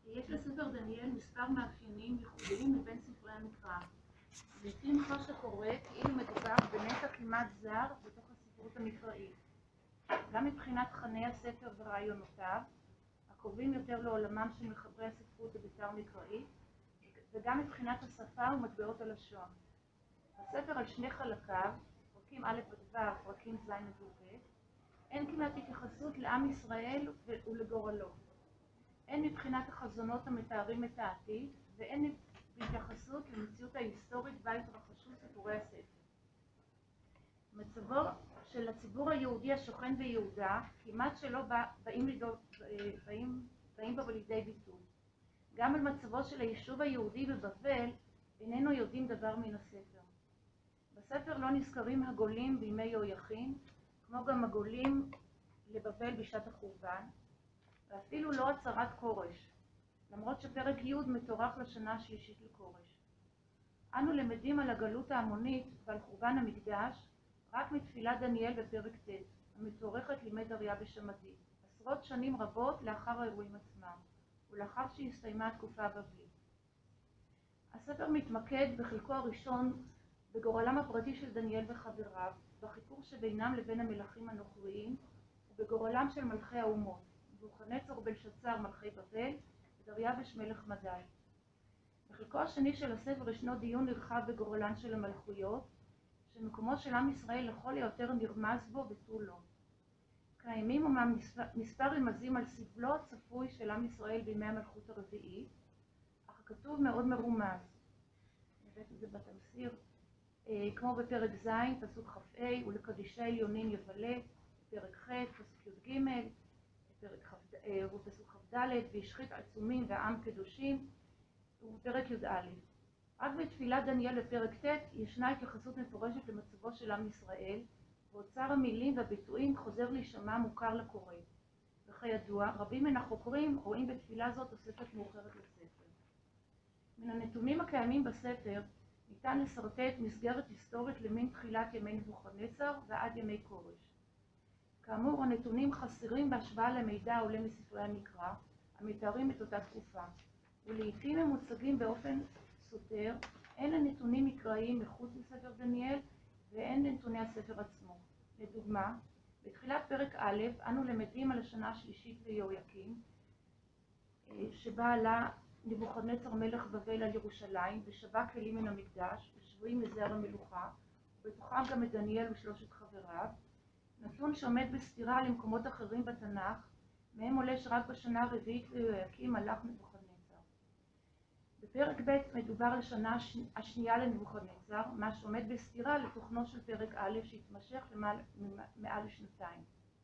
יש לספר דניאל מספר מאפיינים ייחודיים מבין ספרי המקרא. לעתים חש הקורא כאילו מדובר בנטע כמעט זר בתוך הספרות המקראית. גם מבחינת תכני הספר ורעיונותיו, הקרובים יותר לעולמם של מחברי הספרות בביתר מקראית, וגם מבחינת השפה ומטבעות הלשון. הספר על שני חלקיו, פרקים א' ודבר, פרקים ז' וד', אין כמעט התייחסות לעם ישראל ולגורלו. אין מבחינת החזונות המתארים את העתיד, ואין התייחסות למציאות ההיסטורית בה התרחשו סיפורי הספר. מצבו של הציבור היהודי השוכן ביהודה כמעט שלא באים בו לידי ביטוי. גם על מצבו של היישוב היהודי בבבל איננו יודעים דבר מן הספר. בספר לא נזכרים הגולים בימי יהויכין, כמו גם הגולים לבבל בשעת החורבן, ואפילו לא הצהרת כורש, למרות שפרק י' מתוארך לשנה השלישית לכורש. אנו למדים על הגלות ההמונית ועל חורבן המקדש רק מתפילת דניאל בפרק ט', המתוארכת לימי דריווש המדי, עשרות שנים רבות לאחר האירועים עצמם, ולאחר שהסתיימה התקופה הבבלית. הספר מתמקד בחלקו הראשון בגורלם הפרטי של דניאל וחבריו, בחיכוך שבינם לבין המלכים הנוכריים, ובגורלם של מלכי האומות, נבוכדנצר ובלשאצר מלכי בבל, ודריווש מלך מדי. בחלקו השני של הספר ישנו דיון נרחב בגורלן של המלכויות, שמקומו של עם ישראל לכל היותר נרמז בו ותו לא. קיימים אומנם מספר רמזים על סבלו הצפוי של עם ישראל בימי המלכות הרביעית, אך הכתוב מאוד מרומז. נראית את זה בתמסיר, כמו בפרק ז', פסוק כ"ה, ולקדישי עליונים יבלה, בפרק ח', פסוק י"ג, בפסוק כ"ד, והשחית עצומים והעם קדושים, ובפרק י"א. רק בתפילת דניאל בפרק ט' ישנה התייחסות מפורשת למצבו של עם ישראל, ואוצר המילים והביטויים חוזר להישמע מוכר לקורא. וכידוע, רבים מן החוקרים רואים בתפילה זאת תוספת מאוחרת לספר. מן הנתונים הקיימים בספר ניתן לסרטט מסגרת היסטורית למין תחילת ימי נבוכדנצר ועד ימי כורש. כאמור, הנתונים חסרים בהשוואה למידע העולה מספרי המקרא, המתארים את אותה תקופה, ולעיתים הם מוצגים באופן סותר, הן לנתונים מקראיים מחוץ לספר דניאל, והן לנתוני הספר עצמו. לדוגמה, בתחילת פרק א', אנו למדים על השנה השלישית ליהויקים, שבה עלה נבוכדנצר מלך בבל על ירושלים, ושבע כלים מן המקדש, ושבויים מזרע המלוכה, ובתוכם גם את דניאל ושלושת חבריו, נתון שעומד בסתירה למקומות אחרים בתנ"ך, מהם עולה שרק בשנה הרביעית ליהויקים הלך נבוכדנצר. בפרק ב' מדובר על השנה השנייה לנבוכדנצר, מה שעומד בסתירה לתוכנו של פרק א' שהתמשך מעל לשנתיים.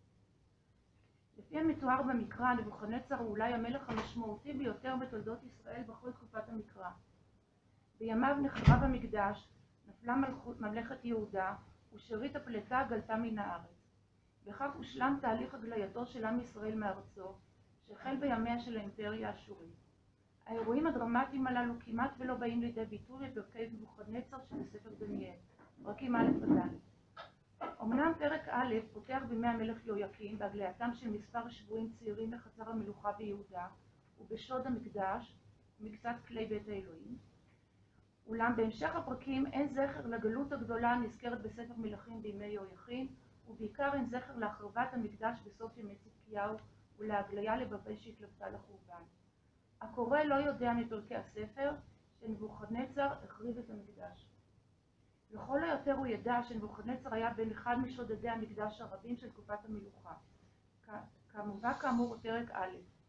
לפי המתואר במקרא, נבוכדנצר הוא אולי המלך המשמעותי ביותר בתולדות ישראל בכל תקופת המקרא. בימיו נחרב המקדש, נפלה ממלכת יהודה, ושארית הפליטה גלתה מן הארץ. בכך הושלם תהליך הגלייתו של עם ישראל מארצו, שהחל בימיה של האימפריה האשורית. האירועים הדרמטיים הללו כמעט ולא באים לידי ביטוי בפרקי נבוכדנצר שבספר דניאל, פרקים א' וד'. אמנם פרק א' פותח בימי המלך יהויקים בהגלייתם של מספר שבויים צעירים בחצר המלוכה ביהודה ובשוד המקדש ומקצת כלי בית האלוהים, אולם בהמשך הפרקים אין זכר לגלות הגדולה הנזכרת בספר מלכים בימי יהויכין, ובעיקר אין זכר להחרבת המקדש בסוף ימי צדקיהו ולהגליה לבבל שהתלוותה לחורבן. הקורא לא יודע מפרקי הספר שנבוכדנצר החריב את המקדש. לכל היותר הוא ידע שנבוכדנצר היה בין אחד משודדי המקדש הרבים של תקופת המלוכה, כמובן כאמור בפרק א',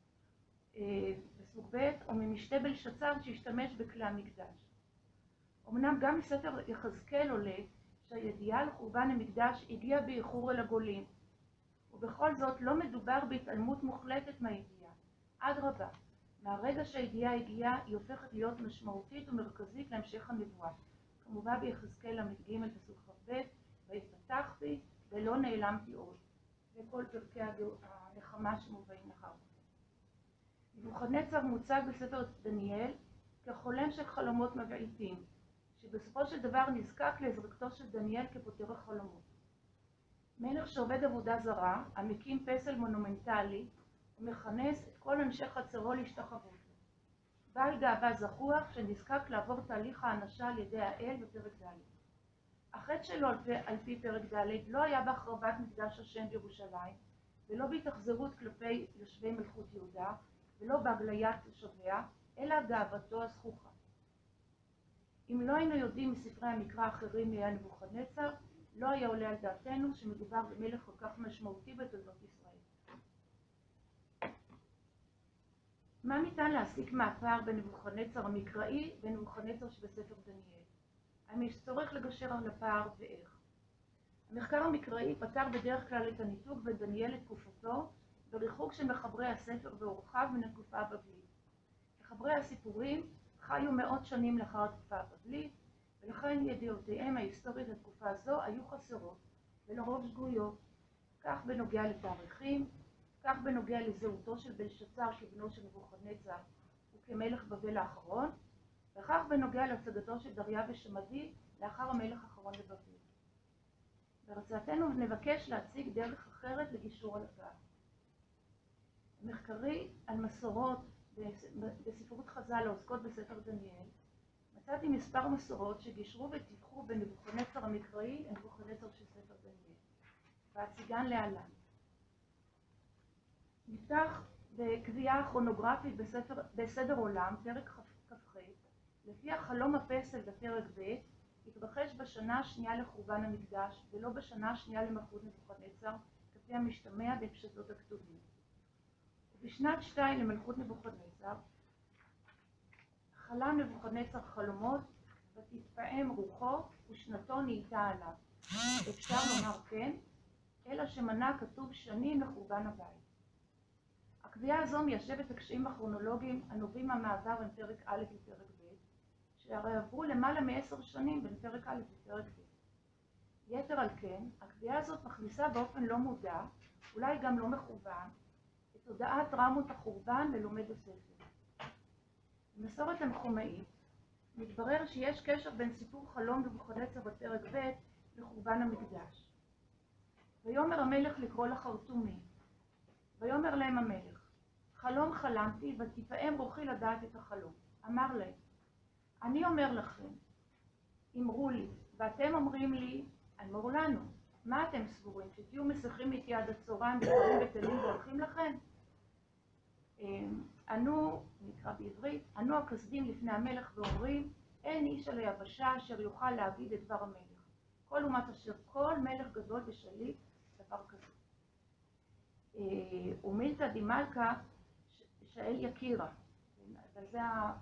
בסוג ב', או ממשתה בלשאצר שהשתמש בכלי המקדש. אמנם גם מספר יחזקאל עולה שהידיעה על חורבן המקדש הגיעה באיחור אל הגולים, ובכל זאת לא מדובר בהתעלמות מוחלטת מהידיעה. אדרבה, מהרגע שהידיעה הגיעה היא הופכת להיות משמעותית ומרכזית להמשך הנבואה. כמובן ביחזקאל ל"ג פסוק כ"ב, ויפתח בי ולא נעלמתי עוד. וכל פרקי הנחמה שמובאים לאחר מכן. נבוכדנצר מוצג בספר דניאל כחולם של חלומות מבעיתים, שבסופו של דבר נזקק לעזרתו של דניאל כפותר החלומות. מלך שעובד עבודה זרה, המקים פסל מונומנטלי, ומכנס את כל אנשי חצרו להשתחוות. בעל גאווה זחוח שנזקק לעבור תהליך האנשה על ידי האל בפרק ד'. החטא שלו על פי פרק ד' לא היה בהחרבת מקדש השם בירושלים, ולא בהתאכזרות כלפי יושבי מלכות יהודה, ולא בהגליית תושביה, אלא גאוותו הזחוחה. אם לא היינו יודעים מספרי המקרא האחרים מי היה נבוכדנצר, לא היה עולה על דעתנו שמדובר במלך כל כך משמעותי בתולדות ישראל. מה ניתן להסיק מהפער בין נבוכדנצר המקראי ובין נבוכדנצר שבספר דניאל? האם יש צורך לגשר על הפער ואיך? המחקר המקראי פתר בדרך כלל את הניתוק בין דניאל לתקופתו בריחוק של מחברי הספר ואורחיו מן התקופה הבבלית. מחברי הסיפורים חיו מאות שנים לאחר התקופה הבבלית, ולכן ידיעותיהם ההיסטורית לתקופה הזו היו חסרות ולרוב שגויות, כך בנוגע לתאריכים, כך בנוגע לזהותו של בלשצר כבנו של נבוכדנצר וכמלך בבל האחרון, וכך בנוגע להצגתו של דריווש המדי לאחר המלך האחרון לבבל. בהרצאתנו נבקש להציג דרך אחרת לגישור על הפער. מחקרי על מסורות בספרות חז"ל העוסקות בספר דניאל, מצאתי מספר מסורות שגישרו וטיווחו בין נבוכדנצר המקראי לנבוכדנצר של ספר דניאל, והציגן להלן. נפתח בקביעה כרונוגרפית בסדר עולם, פרק כ"ח, לפי החלום הפסל בפרק ב', התרחש בשנה השנייה לחורבן המקדש, ולא בשנה השנייה למלכות נבוכדנצר, כפי המשתמע בפשטות הכתובים. ובשנת 2 למלכות נבוכדנצר, חלם נבוכדנצר חלומות, ותתפעם רוחו, ושנתו נהייתה עליו. אפשר לומר כן, אלא שמנה כתוב שנים לחורבן הבית. הקביעה הזו מיישבת הקשיים הכרונולוגיים הנובעים מהמעבר בין פרק א' לפרק ב', שהרי עברו למעלה מ10 שנים בין פרק א' לפרק ב'. יתר על כן, הקביעה הזאת מכניסה באופן לא מודע, אולי גם לא מכוון, את תודעת טראומות החורבן ללומד הספר. במסורת המחומאית מתברר שיש קשר בין סיפור חלום נבוכדנצר בפרק ב' לחורבן המקדש. ויאמר המלך לקרוא לחרטומים, ויאמר להם המלך, חלום חלמתי ותפעם רוחי לדעת את החלום. אמר להם, אני אומר לכם, אמרו לי, ואתם אומרים לי, אמרו לנו, מה אתם סבורים, שתהיו מסכים איתי עד הצהריים ודברים בטלים והולכים לכם? ענו, נקרא בעברית, ענו הכסדים לפני המלך ואומרים, אין איש על היבשה אשר יוכל להגיד את דבר המלך. כל אומת אשר כל מלך גדול ושליט דבר כזה. ומילתא דמלכא שאל יקירה, וזה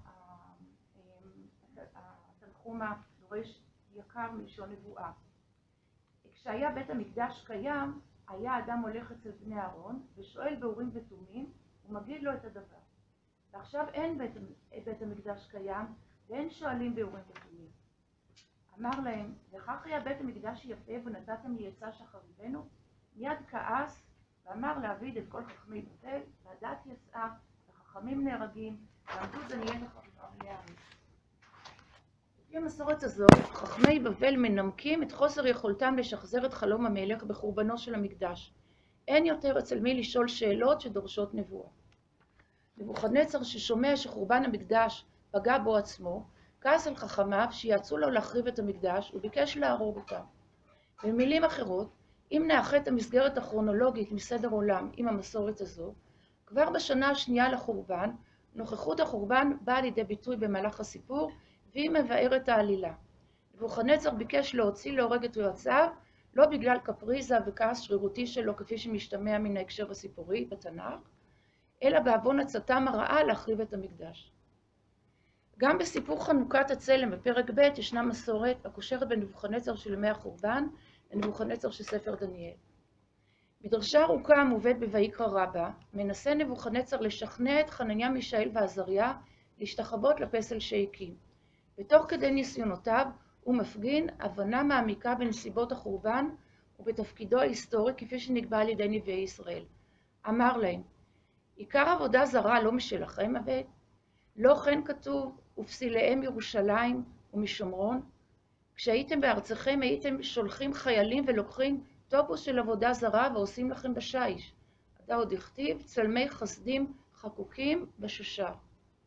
התנחום הדורש יקר מלשון נבואה. כשהיה בית המקדש קיים, היה אדם הולך אצל בני אהרון ושואל באורים ותומים ומגיד לו את הדבר. ועכשיו אין בית המקדש קיים ואין שואלים באורים ותומים. אמר להם, וכך היה בית המקדש יפה ונתתם לי עצה שחריבנו? מיד כעס ואמר להעביד את כל חכמי בבל, והדת יצאה, וחכמים נהרגים, ועמדו דניאל וחכמי העם. לפי המסורת הזאת, חכמי בבל מנמקים את חוסר יכולתם לשחזר את חלום המלך בחורבנו של המקדש. אין יותר אצל מי לשאול שאלות שדורשות נבואה. נבוכדנצר ששומע שחורבן המקדש פגע בו עצמו, כעס על חכמיו שיעצו לו להחריב את המקדש וביקש להרוג אותם. במילים אחרות, אם נאחד את המסגרת הכרונולוגית מסדר עולם עם המסורת הזו, כבר בשנה השנייה לחורבן, נוכחות החורבן באה לידי ביטוי במהלך הסיפור, והיא מבארת העלילה. נבוכדנצר ביקש להוציא להורג את יועציו, לא בגלל קפריזה וכעס שרירותי שלו כפי שמשתמע מן ההקשר הסיפורי בתנ"ך, אלא בעוון עצתם הרעה להחריב את המקדש. גם בסיפור חנוכת הצלם בפרק ב' ישנה מסורת הקושרת בין נבוכדנצר של ימי החורבן לנבוכדנצר של ספר דניאל. בדרשה ארוכה המובאת בויקרא רבה, מנסה נבוכדנצר לשכנע את חנניה, מישאל ועזריה להשתחוות לפסל שהקים. ותוך כדי ניסיונותיו הוא מפגין הבנה מעמיקה בנסיבות החורבן ובתפקידו ההיסטורי כפי שנקבע על ידי נביאי ישראל. אמר להם, עיקר עבודה זרה לא משלכם הבט? לא כן כתוב, ופסיליהם ירושלים ומשומרון? כשהייתם בארצכם הייתם שולחים חיילים ולוקחים טופוס של עבודה זרה ועושים לכם בשיש. עתה עוד הכתיב, צלמי חסדים חקוקים בשושר.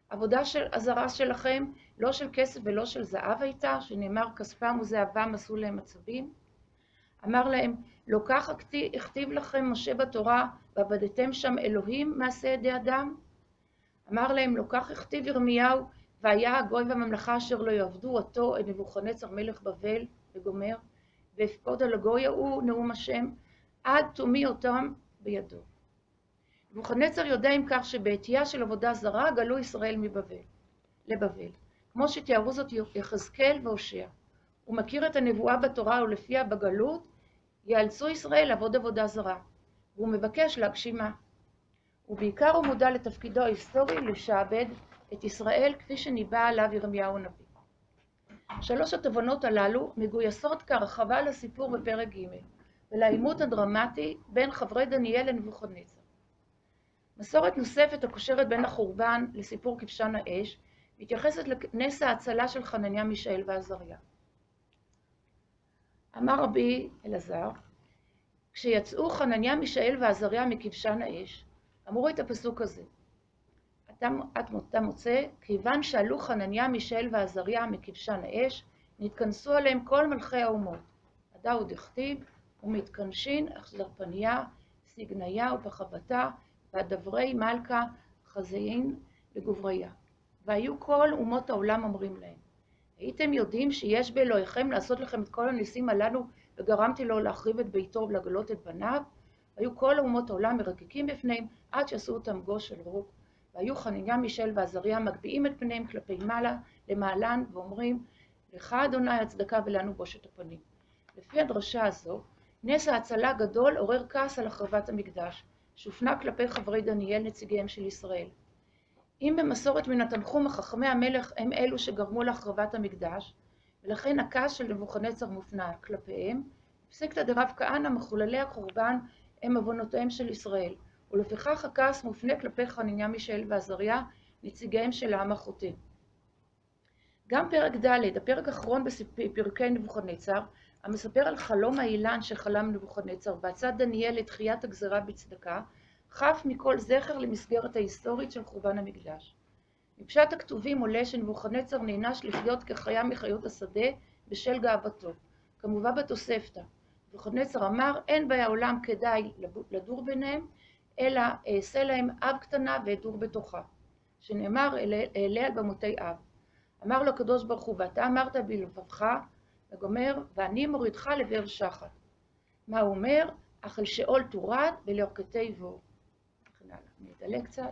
עבודה של הזרה שלכם, לא של כסף ולא של זהב הייתה, שנאמר כספם וזהבם עשו להם עצבים. אמר להם, לא כך הכתיב לכם משה בתורה, ועבדתם שם אלוהים מעשה ידי אדם? אמר להם, לא כך הכתיב ירמיהו, והיה הגוי והממלכה אשר לא יעבדו אותו את נבוכדנצר מלך בבל וגומר, ואפקוד על הגוי ההוא נאום השם, עד תומי אותם בידו. נבוכדנצר יודע עם כך שבעטייה של עבודה זרה גלו ישראל לבבל, כמו שתיארו זאת יחזקאל והושע. הוא מכיר את הנבואה בתורה ולפיה בגלות יאלצו ישראל לעבוד עבודה זרה, והוא מבקש להגשימה. ובעיקר הוא מודע לתפקידו ההיסטורי לשעבד את ישראל כפי שניבא עליו ירמיהו הנביא. שלוש התובנות הללו מגויסות כהרחבה לסיפור בפרק ג' ולעימות הדרמטי בין חברי דניאל לנבוכדנצר. מסורת נוספת הקושרת בין החורבן לסיפור כבשן האש מתייחסת לנס ההצלה של חנניה, מישאל ועזריה. אמר רבי אלעזר, כשיצאו חנניה, מישאל ועזריה מכבשן האש, אמרו את הפסוק הזה, אתה מוצא, כיוון שעלו חנניה, מישאל ועזריה מכבשן האש, נתכנסו עליהם כל מלכי האומות. הדאו דכתיב, ומתכנשין אכזרפניה, סגניה ופחבתה, והדברי מלכה חזיין לגובריה. והיו כל אומות העולם אומרים להם, הייתם יודעים שיש באלוהיכם לעשות לכם את כל הניסים הללו, וגרמתי לו להחריב את ביתו ולגלות את בניו? היו כל אומות העולם מרקקים בפניהם, עד שעשו אותם גוש של רוק. והיו חנניה, מישאל ועזריה מגביהים את פניהם כלפי מעלה למעלן, ואומרים, לך אדוני הצדקה ולנו בושת הפנים. לפי הדרשה הזו, נס ההצלה גדול עורר כעס על החרבת המקדש, שהופנה כלפי חברי דניאל נציגיהם של ישראל. אם במסורת מן התנחום חכמי המלך הם אלו שגרמו להחרבת המקדש, ולכן הכעס של נבוכדנצר מופנה כלפיהם, פסיקתא דרב כהנא מחוללי החורבן הם עוונותיהם של ישראל, ולפיכך הכעס מופנה כלפי חנניה, מישאל ועזריה, נציגיהם של העם החוטא. גם פרק ד', הפרק האחרון בפרקי נבוכדנצר, המספר על חלום האילן שחלם נבוכדנצר, ועצת דניאל לתחיית הגזרה בצדקה, חף מכל זכר למסגרת ההיסטורית של חורבן המקדש. מפשט הכתובים עולה שנבוכדנצר נענש לחיות כחיה מחיות השדה בשל גאוותו, כמובן בתוספתא. נבוכדנצר אמר, אין בעולם כדאי לדור ביניהם, אלא אעשה להם אב קטנה ואדור בתוכה, שנאמר אעלה על במותי אב. אמר לו הקדוש ברוך הוא, ואתה אמרת בלבבך, וגומר, ואני מורידך לבאר שחת. מה הוא אומר? אך אל שאול תורד ולאורכתי בור. אני אדלג קצת.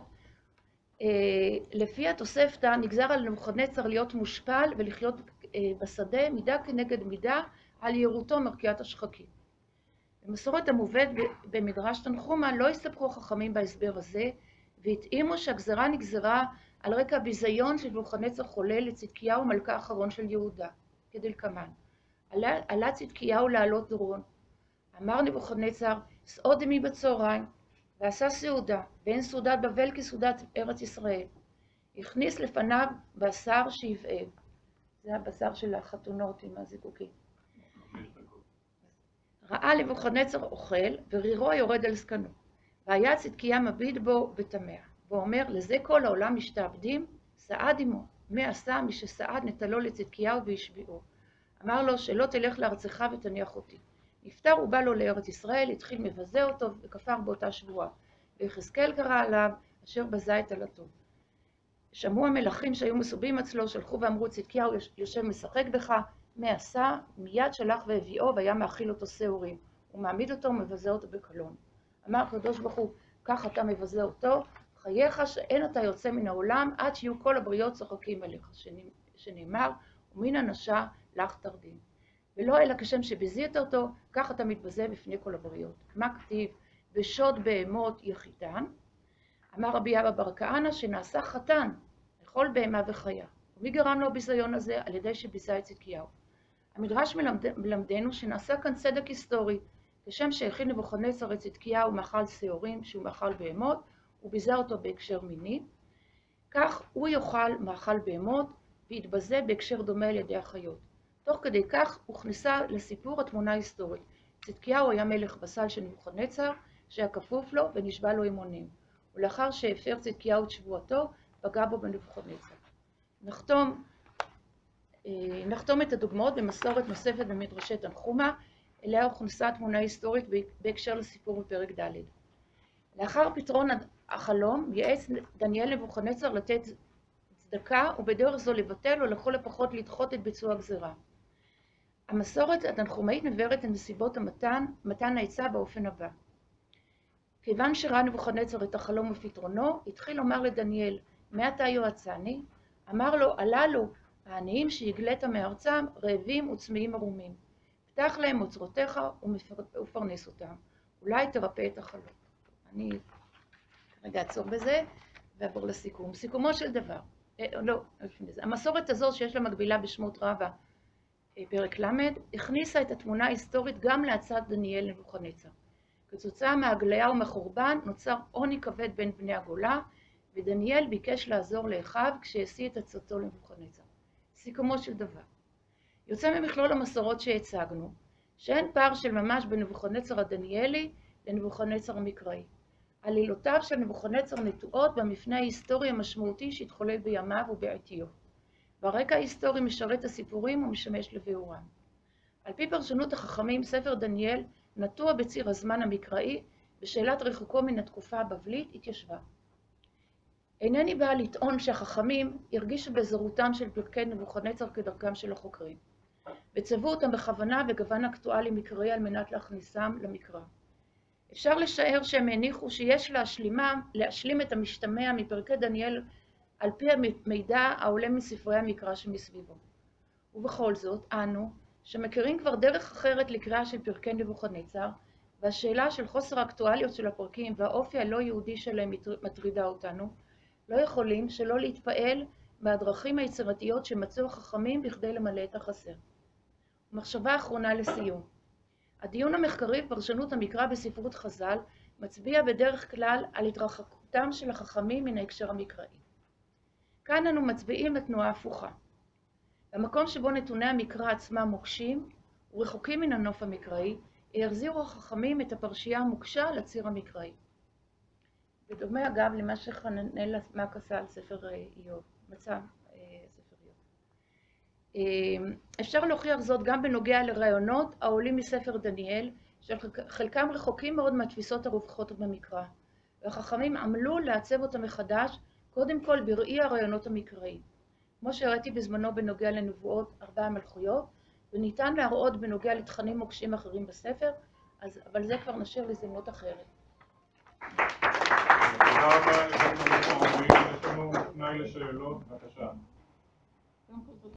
לפי התוספתא נגזר על נבוכדנצר להיות מושפל ולחיות בשדה מידה כנגד מידה על יהירותו מרקיעת השחקים. במסורת המובאת במדרש תנחומא לא הסתפקו חכמים בהסבר הזה, והתאימו שהגזרה נגזרה על רקע ביזיון של נבוכדנצר חולל לצדקיהו מלכה האחרון של יהודה, כדלקמן. עלה צדקיהו לעלות דורון. אמר נבוכדנצר, סעוד עמי בצהריים, ועשה סעודה, ואין סעודת בבל כסעודת ארץ ישראל. הכניס לפניו בשר שיבעב. זה הבשר של החתונות עם הזיקוקים. ראה נבוכדנצר אוכל, ורירו יורד על זקנו. והיה צדקיה מביט בו ותמה. ואומר, לזה כל העולם משתעבדים, סעד עמו. מה עשה מי שסעד נטלו לצדקיהו והשביעו. אמר לו, שלא תלך לארצך ותניח אותי. נפטר ובא לו לארץ ישראל, התחיל מבזה אותו וכפר באותה שבועה. ויחזקאל קרא עליו, אשר בזה את עלתו. שמעו המלכים שהיו מסובים אצלו, שלחו ואמרו, צדקיהו יושב משחק בך, מה עשה? מיד שלח והביאו, והיה מאכיל אותו שעורים. הוא מעמיד אותו ומבזה אותו בקלון. אמר הקדוש ברוך הוא, כך אתה מבזה אותו, חייך שאין אתה יוצא מן העולם, עד שיהיו כל הבריות צוחקים עליך, שנאמר, ומן אנשה לך תרדים. ולא אלא כשם שביזית אותו, כך אתה מתבזה בפני כל הבריות. מה כתיב? ושוד בהמות יחיתן. אמר רבי אבא בר כהנא שנעשה חתן לכל בהמה וחיה. ומי גרם לו הביזיון הזה? על ידי שביזה את צדקיהו. המדרש מלמדנו שנעשה כאן צדק היסטורי, כשם שהכין נבוכדנצר את צדקיהו מאכל שעורים שהוא מאכל בהמות, הוא ביזה אותו בהקשר מיני, כך הוא יאכל מאכל בהמות והתבזה בהקשר דומה על ידי החיות. תוך כדי כך הוכנסה לסיפור התמונה ההיסטורית. צדקיהו היה מלך בסל של נבוכדנצר, שהיה כפוף לו ונשבע לו אמונים. ולאחר שהפר צדקיהו את שבועתו, פגע בו בנבוכדנצר. נחתום את הדוגמאות במסורת נוספת במדרשי תנחומא, אליה הוכנסה תמונה היסטורית בהקשר לסיפור בפרק ד'. לאחר פתרון החלום, ייעץ דניאל לנבוכדנצר לתת צדקה, ובדרך זו לבטל או לכל הפחות לדחות את ביצוע הגזירה. המסורת התנחומאית מבארת את נסיבות מתן העצה באופן הבא. כיוון שראה נבוכדנצר את החלום ופתרונו, התחיל לומר לדניאל, מעתה יועצני, אמר לו, הללו העניים שהגלית מארצם, רעבים וצמאים ערומים. פתח להם אוצרותיך ופרנס אותם. אולי תרפא את החלום. אני רגע אעצור בזה ועבור לסיכום. סיכומו של דבר, המסורת הזו שיש לה מקבילה בשמות רבה, פרק ל', הכניסה את התמונה ההיסטורית גם להצעת דניאל לנבוכדנצר. כתוצאה מהגליה ומחורבן נוצר עוני כבד בין בני הגולה, ודניאל ביקש לעזור לאחיו כשהשיא את עצתו לנבוכדנצר. סיכומו של דבר, יוצא ממכלול המסורות שהצגנו, שאין פער של ממש בין נבוכדנצר הדניאלי לנבוכדנצר המקראי. עלילותיו של נבוכדנצר נטועות במפנה ההיסטורי המשמעותי שהתחולל בימיו ובעתיו. והרקע ההיסטורי משרת הסיפורים ומשמש לביאורם. על פי פרשנות החכמים, ספר דניאל נטוע בציר הזמן המקראי, בשאלת רחוקו מן התקופה הבבלית התיישבה. אינני באה לטעון שהחכמים הרגישו בזרותם של פרקי נבוכדנצר כדרכם של החוקרים, וצבעו אותם בכוונה בגוון אקטואלי מקראי על מנת להכניסם למקרא. אפשר לשער שהם הניחו שיש להשלים את המשתמע מפרקי דניאל על פי המידע העולה מספרי המקרא שמסביבו. ובכל זאת, אנו, שמכירים כבר דרך אחרת לקריאה של פרקי נבוכדנצר, והשאלה של חוסר האקטואליות של הפרקים והאופי הלא יהודי שלהם מטרידה אותנו, לא יכולים שלא להתפעל מהדרכים היצירתיות שמצאו החכמים בכדי למלא את החסר. מחשבה אחרונה לסיום. הדיון המחקרי בפרשנות המקרא בספרות חז"ל מצביע בדרך כלל על התרחקותם של החכמים מן ההקשר המקראי. כאן אנו מצביעים לתנועה הפוכה. במקום שבו נתוני המקרא עצמם מוקשים ורחוקים מן הנוף המקראי, החזירו החכמים את הפרשייה המוקשה לציר המקראי. בדומה אגב למה שחננאל מק עשה על ספר איוב, מצא ספר איוב. אפשר להוכיח זאת גם בנוגע לרעיונות העולים מספר דניאל, שחלקם רחוקים מאוד מהתפיסות הרווחות במקרא, והחכמים עמלו לעצב אותם מחדש, קודם כל בראי הרעיונות המקראיים. כמו שהראיתי בזמנו בנוגע לנבואות 4 המלכויות, וניתן להראות בנוגע לתכנים מוקשים אחרים בספר, אבל זה כבר נשאיר להזדמנות אחרת. תודה רבה, יש לנו תנאי לשאלות, בבקשה.